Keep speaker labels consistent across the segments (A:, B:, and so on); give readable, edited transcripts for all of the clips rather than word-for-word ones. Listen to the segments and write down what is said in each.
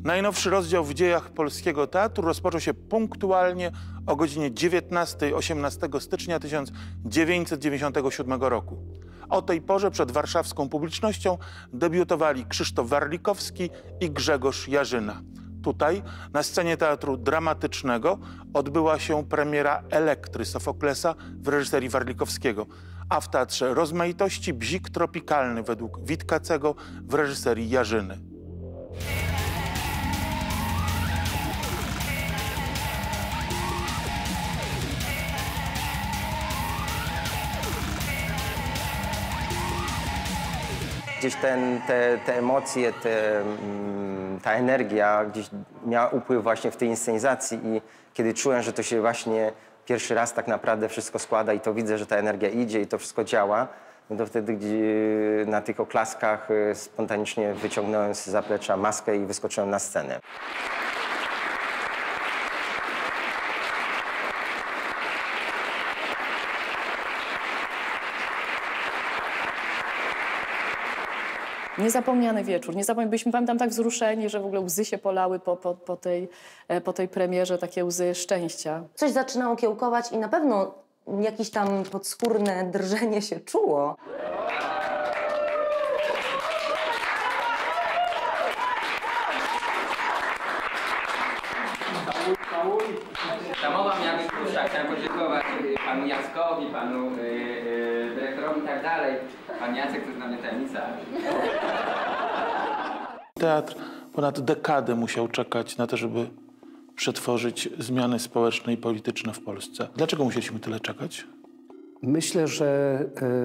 A: Najnowszy rozdział w dziejach polskiego teatru rozpoczął się punktualnie o godzinie 19 18 stycznia 1997 roku. O tej porze przed warszawską publicznością debiutowali Krzysztof Warlikowski i Grzegorz Jarzyna. Tutaj, na scenie Teatru Dramatycznego, odbyła się premiera Elektry Sofoklesa w reżyserii Warlikowskiego, a w Teatrze Rozmaitości Bzik Tropikalny według Witkacego w reżyserii Jarzyny.
B: Gdzieś te emocje, ta energia gdzieś miała upływ właśnie w tej inscenizacji i kiedy czułem, że to się właśnie pierwszy raz tak naprawdę wszystko składa i to widzę, że ta energia idzie i to wszystko działa, no to wtedy na tych oklaskach spontanicznie wyciągnąłem z zaplecza maskę i wyskoczyłem na scenę.
C: Niezapomniany wieczór. Byliśmy, pamiętam, tak wzruszeni, że w ogóle łzy się polały po tej premierze, takie łzy szczęścia.
D: Coś zaczynało kiełkować i na pewno jakieś tam podskórne drżenie się czuło.
E: Ta mowa miała być krótsza. Chciałem podziękować panu Jackowi, panu dyrektorowi i tak dalej. Pan Jacek to jest dla mnie tajemnica.
A: Teatr ponad dekadę musiał czekać na to, żeby przetworzyć zmiany społeczne i polityczne w Polsce. Dlaczego musieliśmy tyle czekać?
F: Myślę, że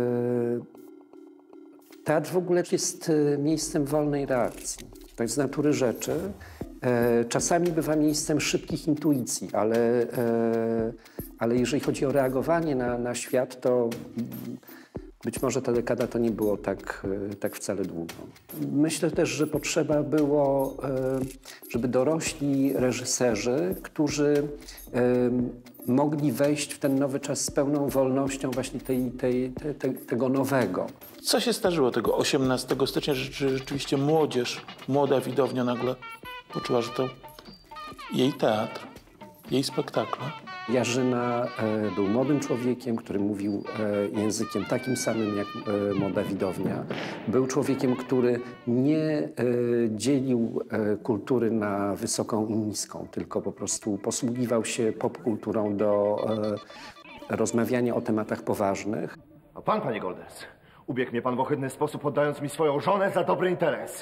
F: teatr w ogóle jest miejscem wolnej reakcji. Tak z natury rzeczy. Czasami bywa miejscem szybkich intuicji, ale jeżeli chodzi o reagowanie na świat, to być może ta dekada to nie było tak wcale długo. Myślę też, że potrzeba było, żeby dorośli reżyserzy, którzy mogli wejść w ten nowy czas z pełną wolnością właśnie tego nowego.
A: Co się zdarzyło tego 18 stycznia, że rzeczywiście młodzież, młoda widownia nagle poczuła, że to jej teatr, jej spektakle?
F: Jarzyna był młodym człowiekiem, który mówił językiem takim samym jak młoda widownia. Był człowiekiem, który nie dzielił kultury na wysoką i niską, tylko po prostu posługiwał się popkulturą do rozmawiania o tematach poważnych.
G: A pan, panie Golders, ubiegł mnie pan w ohydny sposób, oddając mi swoją żonę za dobry interes.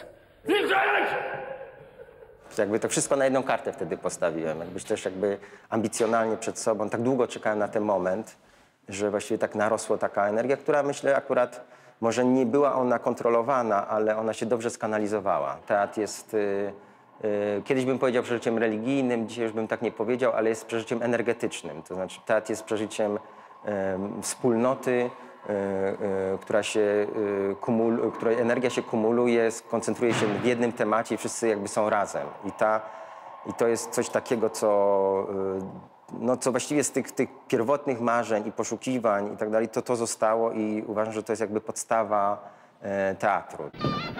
B: Jakby to wszystko na jedną kartę wtedy postawiłem. Też ambicjonalnie przed sobą. Tak długo czekałem na ten moment, że właściwie tak narosła taka energia, która myślę akurat może nie była ona kontrolowana, ale ona się dobrze skanalizowała. Teatr jest, kiedyś bym powiedział przeżyciem religijnym, dzisiaj już bym tak nie powiedział, ale jest przeżyciem energetycznym. To znaczy teatr jest przeżyciem wspólnoty, której energia się kumuluje, koncentruje się w jednym temacie i wszyscy są razem. I to jest coś takiego, co właściwie z tych pierwotnych marzeń i poszukiwań i tak dalej, to zostało i uważam, że to jest podstawa teatru.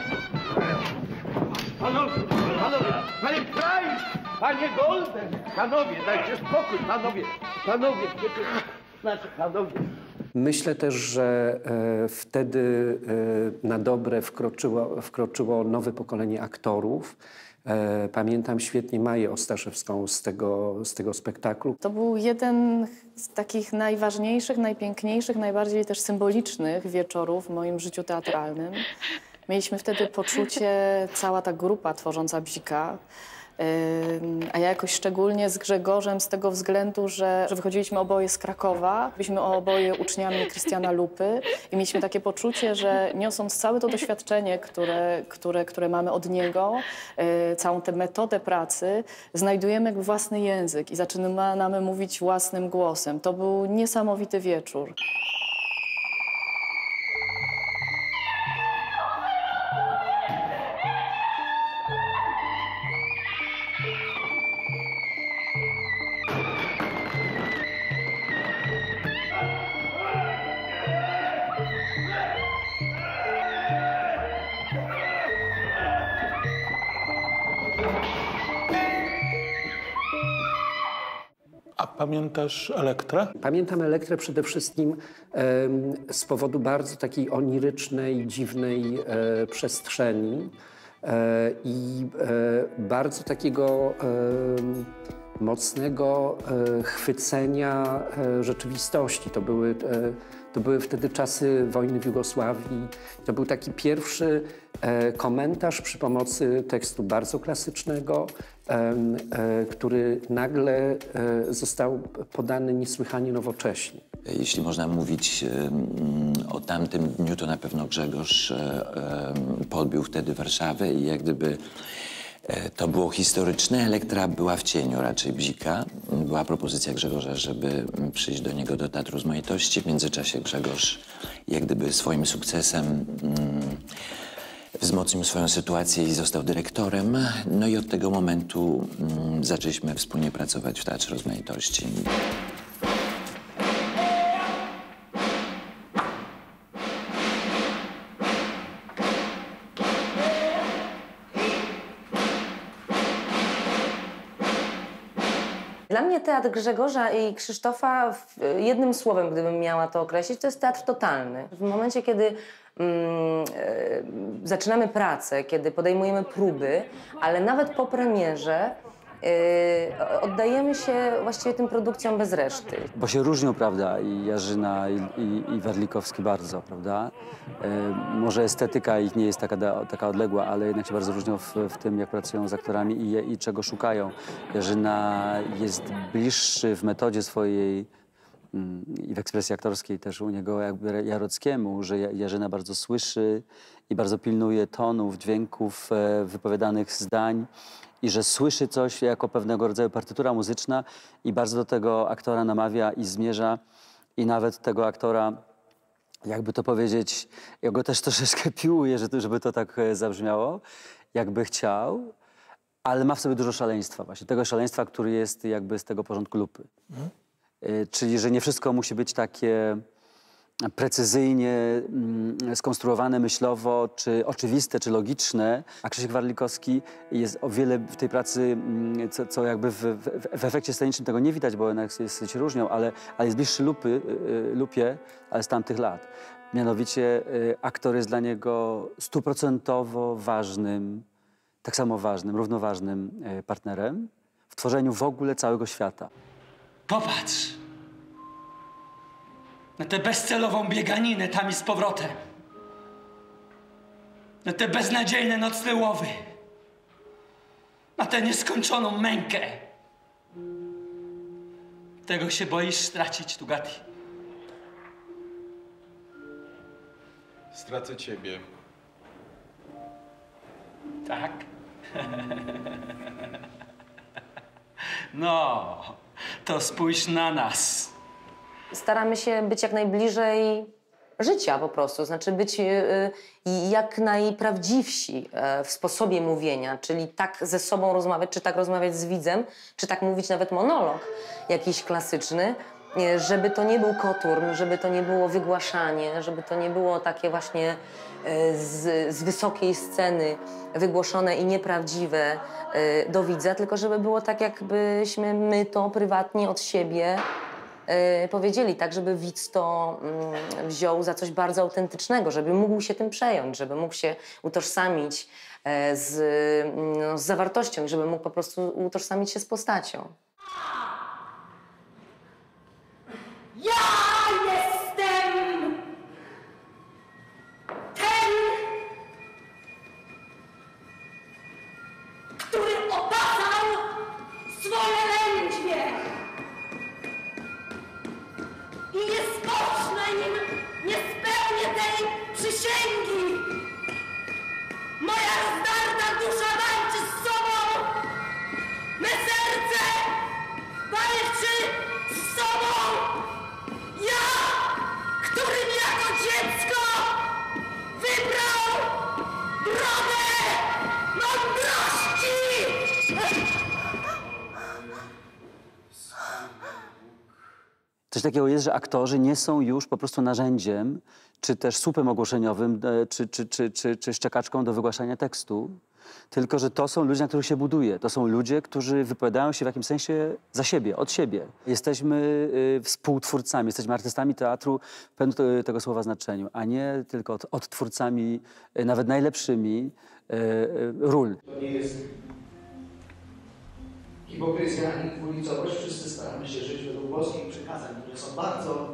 H: Panowie, panie Price, panie Golden, panowie, dajcie spokój, panowie, panowie.
F: Myślę też, że wtedy na dobre wkroczyło nowe pokolenie aktorów. Pamiętam świetnie Maję Ostaszewską z tego spektaklu.
C: To był jeden z takich najważniejszych, najpiękniejszych, najbardziej też symbolicznych wieczorów w moim życiu teatralnym. Mieliśmy wtedy poczucie, cała ta grupa tworząca Bzika, a ja jakoś szczególnie z Grzegorzem z tego względu, że wychodziliśmy oboje z Krakowa, byliśmy oboje uczniami Krystiana Lupy i mieliśmy takie poczucie, że niosąc całe to doświadczenie, które mamy od niego, całą tę metodę pracy, znajdujemy własny język i zaczynamy mówić własnym głosem. To był niesamowity wieczór.
A: pamiętasz Elektrę?
F: Pamiętam Elektrę przede wszystkim z powodu bardzo takiej onirycznej, dziwnej przestrzeni i bardzo takiego mocnego chwycenia rzeczywistości. To były wtedy czasy wojny w Jugosławii. To był taki pierwszy komentarz przy pomocy tekstu bardzo klasycznego, który nagle został podany niesłychanie nowocześnie.
I: Jeśli można mówić o tamtym dniu, to na pewno Grzegorz podbił wtedy Warszawę i jak gdyby to było historyczne. Elektra była w cieniu raczej Bzika. Była propozycja Grzegorza, żeby przyjść do niego do Teatru Rozmaitości. W międzyczasie Grzegorz jak gdyby swoim sukcesem wzmocnił swoją sytuację i został dyrektorem. No i od tego momentu zaczęliśmy wspólnie pracować w Teatrze Rozmaitości.
D: Dla mnie teatr Grzegorza i Krzysztofa, jednym słowem, gdybym miała to określić, to jest teatr totalny. W momencie, kiedy zaczynamy pracę, kiedy podejmujemy próby, ale nawet po premierze oddajemy się właściwie tym produkcjom bez reszty.
J: Bo się różnią, prawda, i Jarzyna, i Warlikowski bardzo, prawda? Może estetyka ich nie jest taka odległa, ale jednak się bardzo różnią w tym, jak pracują z aktorami i czego szukają. Jarzyna jest bliższy w metodzie swojej i w ekspresji aktorskiej też u niego jakby Jarockiemu, że Jarzyna bardzo słyszy i bardzo pilnuje tonów, dźwięków, wypowiadanych zdań i że słyszy coś jako pewnego rodzaju partytura muzyczna i bardzo do tego aktora namawia i zmierza i nawet tego aktora, jakby to powiedzieć, ja go też troszeczkę piłuję, żeby to tak zabrzmiało, jakby chciał, ale ma w sobie dużo szaleństwa właśnie, tego szaleństwa, który jest jakby z tego porządku lupy. Czyli, że nie wszystko musi być takie precyzyjnie skonstruowane myślowo, czy oczywiste, czy logiczne, a Krzysiek Warlikowski jest o wiele w tej pracy, co jakby w efekcie scenicznym tego nie widać, bo jednak się różnią, ale jest bliższy lupie, ale z tamtych lat. Mianowicie aktor jest dla niego 100% ważnym, tak samo ważnym, równoważnym partnerem w tworzeniu w ogóle całego świata.
K: Popatrz na tę bezcelową bieganinę tam i z powrotem. Na te beznadziejne nocne łowy. Na tę nieskończoną mękę. Tego się boisz stracić, Tugati.
L: Stracę ciebie.
K: Tak? No, to spójrz na nas.
D: Staramy się być jak najbliżej życia po prostu, znaczy być jak najprawdziwsi w sposobie mówienia, czyli tak ze sobą rozmawiać, czy tak rozmawiać z widzem, czy tak mówić nawet monolog jakiś klasyczny, żeby to nie był koturn, żeby to nie było wygłaszanie, żeby to nie było takie właśnie z wysokiej sceny wygłoszone i nieprawdziwe do widza, tylko żeby było tak, jakbyśmy my to prywatnie od siebie powiedzieli, tak, żeby widz to wziął za coś bardzo autentycznego, żeby mógł się tym przejąć, żeby mógł się utożsamić z zawartością i żeby mógł po prostu utożsamić się z postacią.
M: Ja jestem ten, który okazał swoje lędźwie i nie spocznę, nim nie spełnię tej przysięgi. Moja rozdarta dusza walczy z sobą, me serce walczy z sobą. Ja, którym jako dziecko wybrał drogę mądrości!
J: Coś takiego jest, że aktorzy nie są już po prostu narzędziem, czy też słupem ogłoszeniowym, czy szczekaczką do wygłaszania tekstu, Tylko że to są ludzie, na których się buduje. To są ludzie, którzy wypowiadają się w jakimś sensie za siebie, od siebie. Jesteśmy współtwórcami, jesteśmy artystami teatru w pełnym tego słowa znaczeniu, a nie tylko odtwórcami, nawet najlepszymi ról.
L: To nie jest hipokryzja ani dwulicowość. Wszyscy staramy się żyć według boskich przykazań, które są bardzo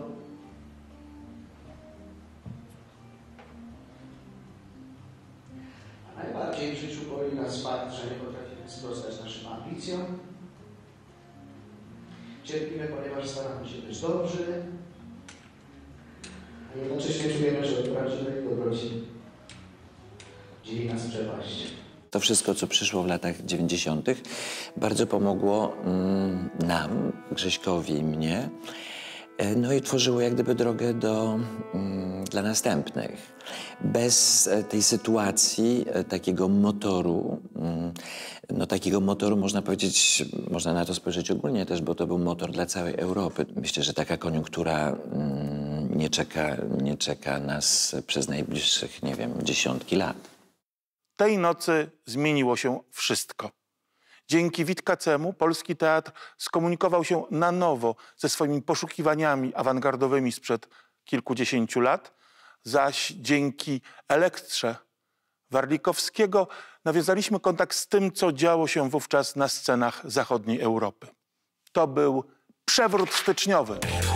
L: najbardziej w życiu boli nas fakt, że nie potrafimy sprostać naszym ambicjom. Cierpimy, ponieważ staramy się być dobrzy, a jednocześnie czujemy, że od prawdziwej dobroci dzieli nas przepaść.
I: To wszystko, co przyszło w latach 90., bardzo pomogło nam, Grześkowi i mnie, no i tworzyło jak gdyby drogę dla następnych. Bez tej sytuacji, takiego motoru, no takiego motoru można powiedzieć, można na to spojrzeć ogólnie też, bo to był motor dla całej Europy. Myślę, że taka koniunktura nie czeka nas przez najbliższych, nie wiem, dziesiątki lat.
A: Tej nocy zmieniło się wszystko. Dzięki Witkacemu polski teatr skomunikował się na nowo ze swoimi poszukiwaniami awangardowymi sprzed kilkudziesięciu lat, zaś dzięki Elektrze Warlikowskiego nawiązaliśmy kontakt z tym, co działo się wówczas na scenach zachodniej Europy. To był przewrót styczniowy.